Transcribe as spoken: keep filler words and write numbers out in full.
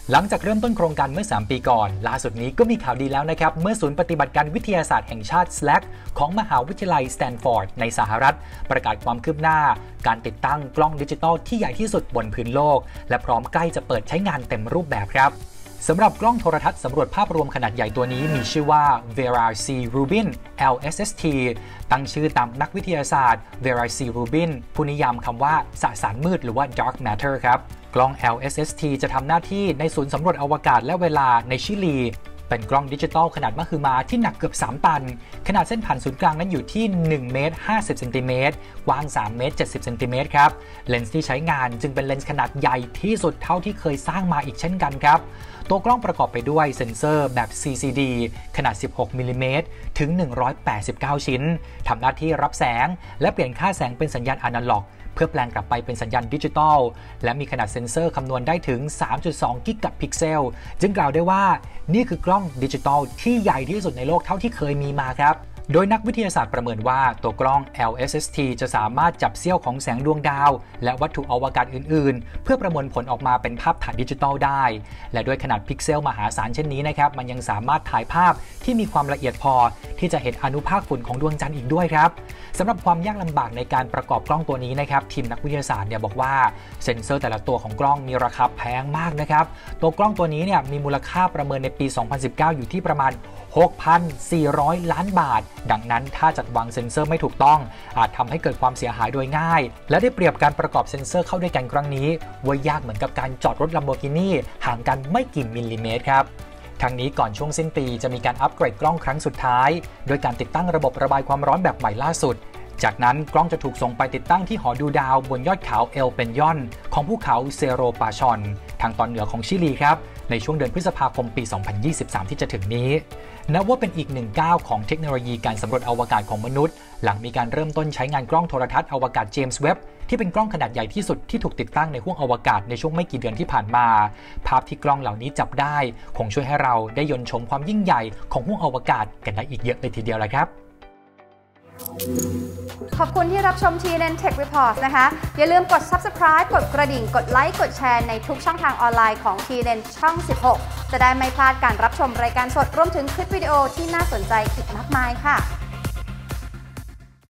หลังจากเริ่มต้นโครงการเมื่อสามปีก่อนล่าสุดนี้ก็มีข่าวดีแล้วนะครับเมื่อศูนย์ปฏิบัติการวิทยาศาสตร์แห่งชาติ สแลก ของมหาวิทยาลัยสแตนฟอร์ดในสหรัฐประกาศความคืบหน้าการติดตั้งกล้องดิจิตอลที่ใหญ่ที่สุดบนพื้นโลกและพร้อมใกล้จะเปิดใช้งานเต็มรูปแบบครับสำหรับกล้องโทรทัศน์สำรวจภาพรวมขนาดใหญ่ตัวนี้มีชื่อว่า Vera C Rubin แอล เอส เอส ที ตั้งชื่อตามนักวิทยาศาสตร์ Vera C Rubin ผู้นิยามคำว่าสสารมืดหรือว่า dark matter ครับกล้อง แอล เอส เอส ที จะทำหน้าที่ในศูนย์สำรวจอวกาศและเวลาในชิลีเป็นกล้องดิจิตอลขนาดมหึมาที่หนักเกือบสามตันขนาดเส้นผ่านศูนย์กลางนั้นอยู่ที่หนึ่งเมตรห้าสิบเซนติเมตรกว้างสามเมตรเจ็ดสิบเซนติเมตรครับเลนส์ที่ใช้งานจึงเป็นเลนส์ขนาดใหญ่ที่สุดเท่าที่เคยสร้างมาอีกเช่นกันครับตัวกล้องประกอบไปด้วยเซ็นเซอร์แบบ ซี ซี ดี ขนาดสิบหกมิลลิเมตรถึงหนึ่งร้อยแปดสิบเก้าชิ้นทำหน้าที่รับแสงและเปลี่ยนค่าแสงเป็นสัญญาณอนาล็อกเพื่อแปลงกลับไปเป็นสัญญาณดิจิตอลและมีขนาดเซ็นเซอร์คำนวณได้ถึง สามจุดสอง กิกะพิกเซลจึงกล่าวได้ว่านี่คือกล้องดิจิตอลที่ใหญ่ที่สุดในโลกเท่าที่เคยมีมาครับโดยนักวิทยาศาสตร์ประเมินว่าตัวกล้อง แอล เอส เอส ที จะสามารถจับเสี้ยวของแสงดวงดาวและวัตถุอวกาศอื่นๆเพื่อประมวลผลออกมาเป็นภาพถ่ายดิจิตอลได้และด้วยขนาดพิกเซลมหาศาลเช่นนี้นะครับมันยังสามารถถ่ายภาพที่มีความละเอียดพอที่จะเห็นอนุภาคฝุ่นของดวงจันทร์อีกด้วยครับสำหรับความยากลำบากในการประกอบกล้องตัวนี้นะครับทีมนักวิทยาศาสตร์เนี่ยบอกว่าเซ็นเซอร์แต่ละตัวของกล้องมีราคาแพงมากนะครับตัวกล้องตัวนี้เนี่ยมีมูลค่าประเมินในปี สองพันสิบเก้า อยู่ที่ประมาณ หกพันสี่ร้อย ล้านบาทดังนั้นถ้าจัดวางเซ็นเซอร์ไม่ถูกต้องอาจทำให้เกิดความเสียหายโดยง่ายและได้เปรียบการประกอบเซ็นเซอร์เข้าด้วยกันครั้งนี้ว่ายากเหมือนกับการจอดรถ Lamborghini ห่างกันไม่กี่มิลลิเมตรครับทางนี้ก่อนช่วงสิ้นปีจะมีการอัปเกรดกล้องครั้งสุดท้ายโดยการติดตั้งระบบระบายความร้อนแบบใหม่ล่าสุดจากนั้นกล้องจะถูกส่งไปติดตั้งที่หอดูดาวบนยอดเขาเอลเปนยอนของภูเขาเซโรปาชอนทางตอนเหนือของชิลีครับในช่วงเดือนพฤษภาคมปี สองพันยี่สิบสาม ที่จะถึงนี้นับว่าเป็นอีกหนึ่งก้าวของเทคโนโลยีการสำรวจอวกาศของมนุษย์หลังมีการเริ่มต้นใช้งานกล้องโทรทัศน์อวกาศเจมส์เว็บที่เป็นกล้องขนาดใหญ่ที่สุดที่ถูกติดตั้งในห้วงอวกาศในช่วงไม่กี่เดือนที่ผ่านมาภาพที่กล้องเหล่านี้จับได้คงช่วยให้เราได้ยนต์ชมความยิ่งใหญ่ของห้วงอวกาศกันได้อีกเยอะเลยทีเดียวเลยครับขอบคุณที่รับชม ที เอ็น เอ็น Tech Reports นะคะอย่าลืมกด Subscribe กดกระดิ่งกดไลค์กดแชร์ในทุกช่องทางออนไลน์ของ ที เอ็น เอ็น ช่อง สิบหกจะได้ไม่พลาดการรับชมรายการสดรวมถึงคลิปวิดีโอที่น่าสนใจอีกมากมายค่ะ